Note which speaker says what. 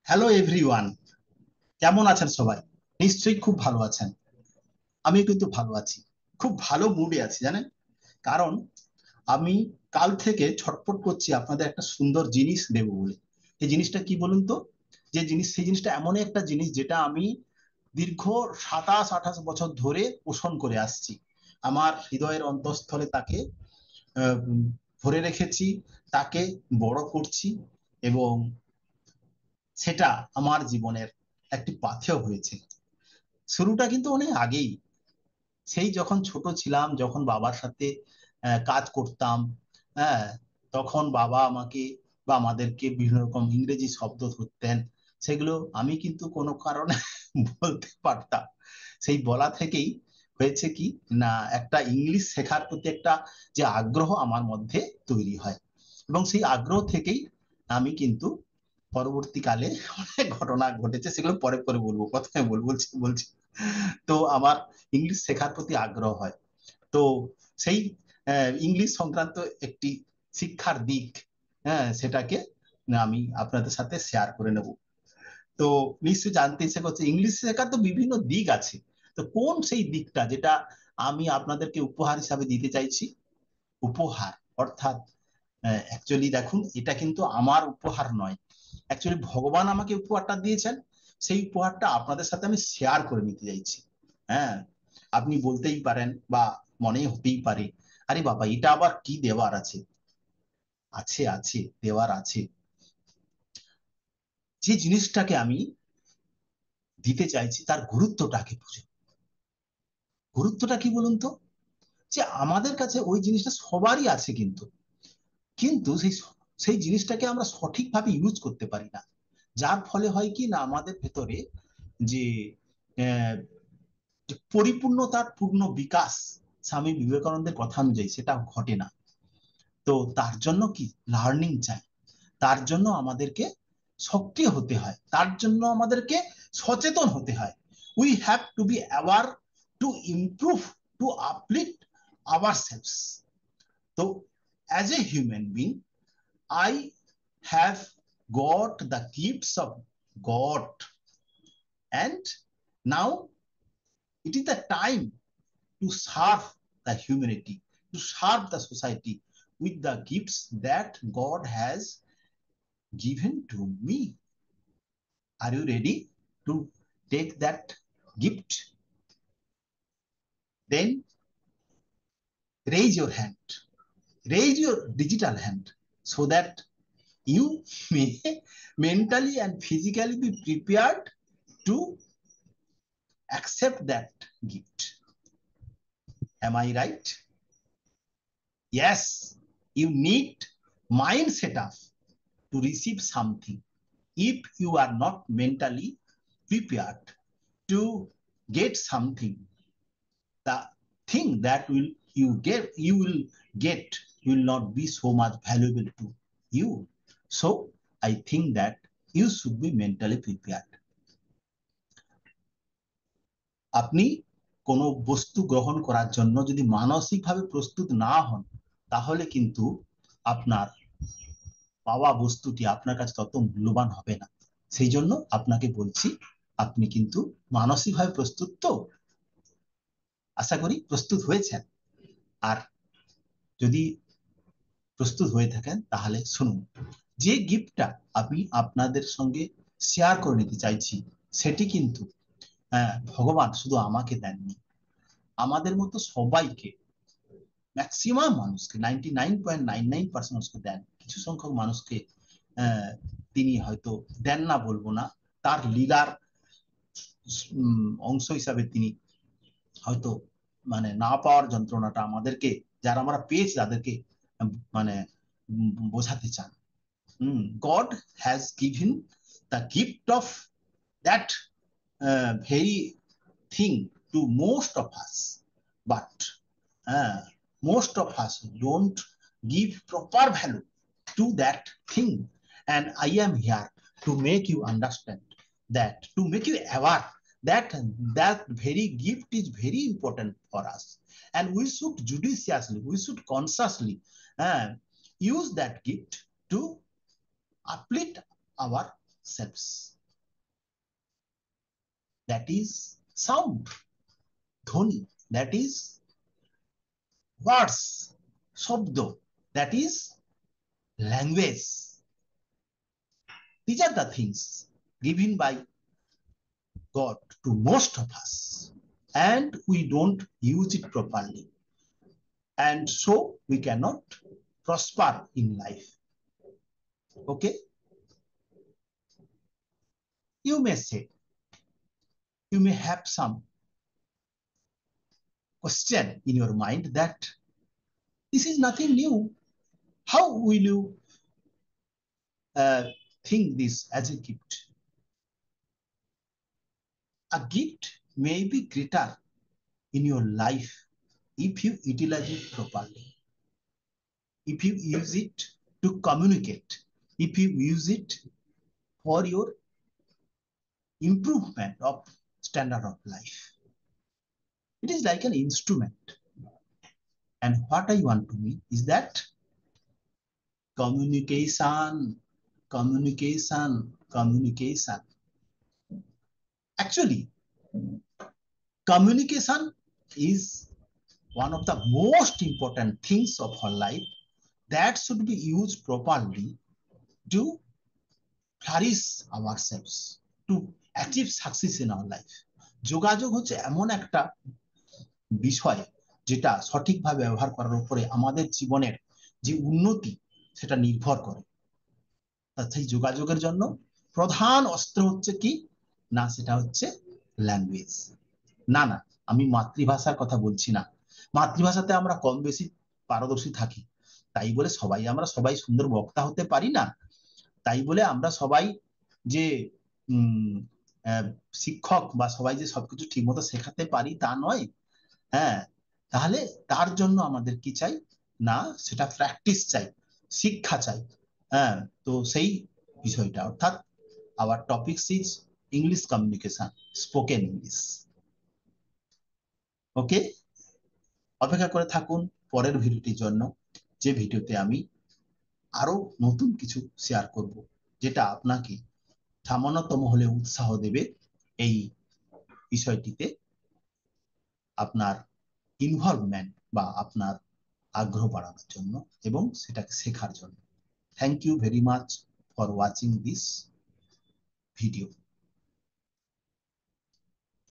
Speaker 1: Hello everyone, কেমন আছেন সবাই? নিশ্চয়ই খুব ভালো আছেন। আমি কিন্তু ভালো আছি, খুব ভালো মুডে আছি জানেন। কারণ আমি কাল থেকে ছটফট করছি আপনাদের একটা সুন্দর জিনিস দেব বলে। এই জিনিসটা কি বলুন তো? সেই জিনিসটা এমন একটা জিনিস যেটা আমি দীর্ঘ 27-28 বছর ধরে পোষণ করে আসছি। আমার হৃদয়ের অন্তঃস্থলে তাকে আহ, ভরে রেখেছি, তাকে বড় করছি, এবং সেটা আমার জীবনের একটি পাথেয় হয়েছে। শুরুটা কিন্তু অনেক আগেই, সেই যখন ছোট ছিলাম, যখন বাবার সাথে কাজ করতাম। হ্যাঁ, তখন বাবা আমাকে বা আমাদেরকে বিভিন্ন রকম ইংরেজি শব্দ ধরতেন, সেগুলো আমি কিন্তু কোনো কারণে বলতে পারতাম। সেই বলা থেকেই হয়েছে কি না, একটা ইংলিশ শেখার প্রতি একটা যে আগ্রহ আমার মধ্যে তৈরি হয়, এবং সেই আগ্রহ থেকেই আমি কিন্তু পরবর্তীকালে অনেক ঘটনা ঘটেছে, সেগুলো পরে পরে বলবো, প্রথমে বলছি বলছি। তো আমার ইংলিশ শেখার প্রতি আগ্রহ হয়। তো সেই ইংলিশ সংক্রান্ত একটি শিক্ষার দিক, হ্যাঁ, সেটাকে আমি আপনাদের সাথে শেয়ার করে নেব। তো নিশ্চয়ই জানতে ইচ্ছে করছে, ইংলিশ শেখার তো বিভিন্ন দিক আছে। তো কোন সেই দিকটা যেটা আমি আপনাদেরকে উপহার হিসাবে দিতে চাইছি? উপহার অর্থাৎ অ্যাকচুয়ালি দেখুন, এটা কিন্তু আমার উপহার নয়। অ্যাকচুয়ালি ভগবান আমাকে উপহারটা দিয়েছেন, সেই উপহারটা আপনাদের সাথে আমি শেয়ার করে নিতে চাইছি। হ্যাঁ, আপনি বলতেই পারেন বা মনে হতেই পারে, আরে বাবা, এটা আবার কি দেওয়ার আছে? আছে, আছে, দেওয়ার আছে। যে জিনিসটাকে আমি দিতে চাইছি তার গুরুত্বটাকে বুঝে। গুরুত্বটা কি বলুন তো? যে আমাদের কাছে ওই জিনিসটা সবারই আছে, কিন্তু কিন্তু সেই জিনিসটাকে আমরা সঠিকভাবে ইউজ করতে পারি না। যার ফলে হয় কি না, আমাদের ভেতরে যে আহ, যে পরিপূর্ণতার পূর্ণ বিকাশ, স্বামী বিবেকানন্দের কথা অনুযায়ী সেটা ঘটে না। তো তার জন্য কি লার্নিং চাই, তার জন্য আমাদেরকে সক্রিয় হতে হয়, তার জন্য আমাদেরকে সচেতন হতে হয়। We have to be aware, to improve, to uplift ourselves. তো as a human being, I have got the gifts of God, and now it is the time to serve the humanity, to serve the society with the gifts that God has given to me. Are you ready to take that gift? Then raise your hand, raise your digital hand, so that you may mentally and physically be prepared to accept that gift. Am I right? Yes, you need mind setup to receive something. If you are not mentally prepared to get something, the thing that you will get will not be so much valuable to you. So I think that you should be mentally prepared. আপনি কোনো বস্তু গ্রহণ করার জন্য যদি মানসিকভাবে প্রস্তুত না হন, তাহলে কিন্তু আপনার পাওয়া বস্তুটি আপনার কাছে তত মূল্যবান হবে না। সেই জন্য আপনাকে বলছি, আপনি কিন্তু মানসিকভাবে প্রস্তুত তো? আশা করি প্রস্তুত হয়েছেন। আর যদি প্রস্তুত হয়ে থাকেন তাহলে শুনুন, যে গিফটটা আমি আপনাদের সঙ্গে শেয়ার করে নিতে চাইছি, সেটি কিন্তু ভগবান শুধু আমাকে দেননি, আমাদের মতো সবাইকে, ম্যাক্সিমাম মানুষকে, 99.99% মানুষকে দেন। কিছু সংখ্যক মানুষকে আহ, তিনি হয়তো দেন না বলবো না, তার লীলার অংশ হিসাবে তিনি হয়তো মানে না পাওয়ার যন্ত্রণাটা আমাদেরকে, যারা আমরা পেয়েছি তাদেরকে মানে বোঝাতে চান। God has given the gift of that very thing to most of us, but uh, most of us don't give proper value to that thing. And I am here to make you understand that, to make you aware that that very gift is very important for us, and we should judiciously, we should consciously use that gift to uplift ourselves. that is sound. ধ্বনি, that is words, শব্দ, that is language. These are the things given by God to most of us, and we don't use it properly, and so we cannot prosper in life. Okay, you may say, you may have some question in your mind that this is nothing new. How will you think this as a gift? A gift may be greater in your life if you utilize it properly, if you use it to communicate, if you use it for your improvement of standard of life. It is like an instrument. And what I want to mean is that communication, communication. Actually, communication is one of the most important things of our life that should be used properly to flourish ourselves, to achieve success in our life. যোগাযোগ হচ্ছে এমন একটা বিষয় যেটা সঠিকভাবে ব্যবহার করার উপরে আমাদের জীবনের যে উন্নতি সেটা নির্ভর করে। সেই যোগাযোগের জন্য প্রধান অস্ত্র হচ্ছে কি না, সেটা হচ্ছে ল্যাঙ্গুয়েজ। না না, আমি মাতৃভাষার কথা বলছি না। মাতৃভাষাতে আমরা কম বেশি পারদর্শী থাকি, তাই বলে আমরা সবাই সুন্দর বক্তা হতে পারি না, তাই বলে আমরা সবাই যে শিক্ষক বা সবাই যে সবকিছু ঠিক মতো শেখাতে পারি তা নয়। হ্যাঁ, তাহলে তার জন্য আমাদের কি চাই না, সেটা প্র্যাকটিস চাই, শিক্ষা চাই। হ্যাঁ, তো সেই বিষয়টা অর্থাৎ our topic is English communication, spoken English. Okay, অপেক্ষা করে থাকুন পরের ভিডিওটির জন্য, যে ভিডিওতে আমি আরো নতুন কিছু শেয়ার করব, যেটা আপনাকে সামান্যতম হলে উৎসাহ দেবে এই বিষয়টিতে আপনার ইনভলভমেন্ট বা আপনার আগ্রহ বাড়ানোর জন্য এবং সেটাকে শেখার জন্য। Thank you very much for watching this video.